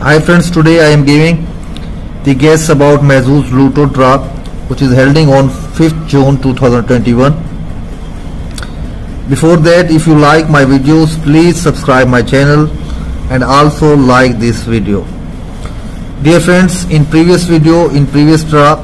Hi friends, today I am giving the guess about Mahzooz Luto draw which is holding on 5th June 2021. Before that, if you like my videos, please subscribe my channel and also like this video. Dear friends, in previous draw,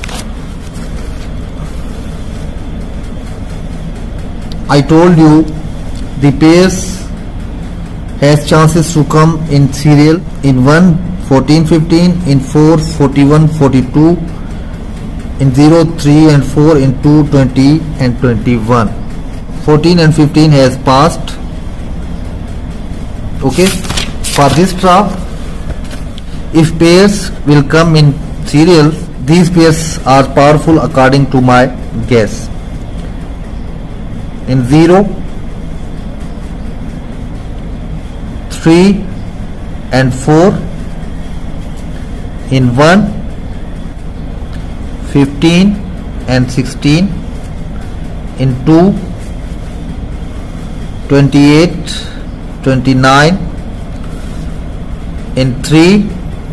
I told you the pairs has chances to come in serial in 1 14-15, in 4 41-42, in 0 3 and 4, in 2 20 and 21. 14 and 15 has passed. Okay, for this draw, if pairs will come in serial, these pairs are powerful according to my guess. In 0 3 and 4, in 1 15 and 16, in 2 28 29, in 3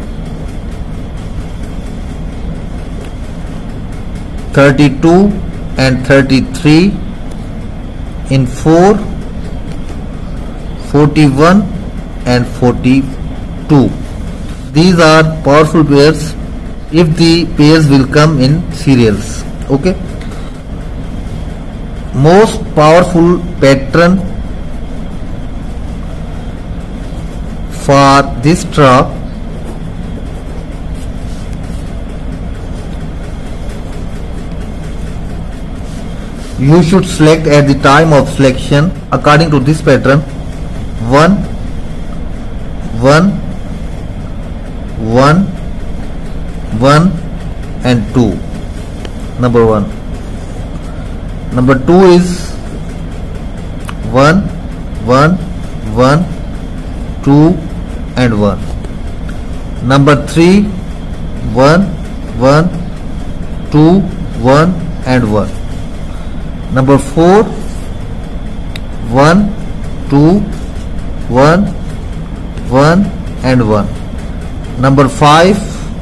32 and 33, in 4 41 and 42. These are powerful pairs if the pairs will come in serials. Okay, most powerful pattern for this draw you should select at the time of selection according to this pattern: 1 1 1 1 and 2. Number 1. Number 2 is 1 1 1 2 and 1. Number 3 1 1 2 1 and 1. Number 4 1 2 1 1 and 1. Number 5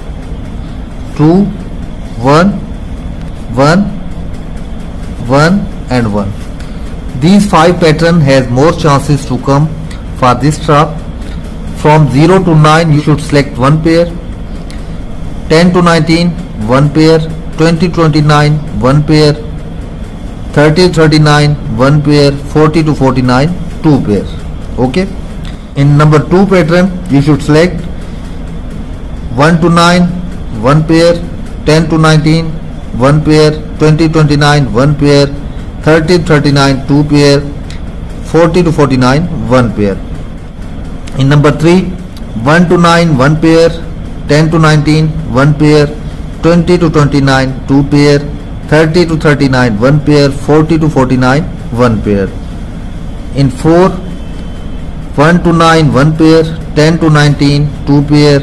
2 1 1 1 and 1. These 5 pattern has more chances to come for this draw. From 0 to 9 you should select one pair, 10 to 19 one pair, 20 to 29 one pair, 30 to 39 one pair, 40 to 49 two pairs. Okay, in number 2 pattern you should select 1 to 9 one pair, 10 to 19 one pair, 20 to 29 one pair, 30 to 39 two pair, 40 to 49 one pair. In number 3, 1 to 9 one pair, 10 to 19 one pair, 20 to 29 two pair, 30 to 39 one pair, 40 to 49 one pair. In 4, 1 to 9 one pair, 10 to 19 two pair,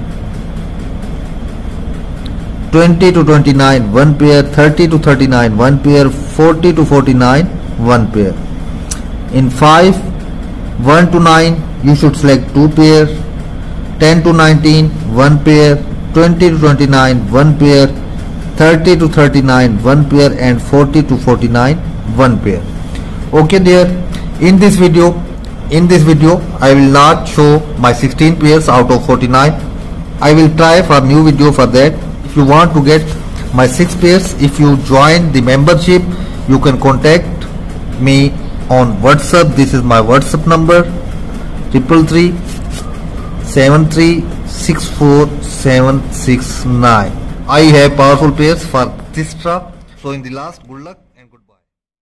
20 to 29 one pair, 30 to 39 one pair, 40 to 49 one pair. In 5, 1 to 9 you should select two pair, 10 to 19 one pair, 20 to 29 one pair, 30 to 39 one pair and 40 to 49 one pair. Okay dear, in this video I will not show my 16 pairs out of 49. I will try for new video for that. If you want to get my 6 pairs, if you join the membership, you can contact me on WhatsApp. This is my WhatsApp number: 333-7364-769. I have powerful pairs for this draw. So in the last, good luck.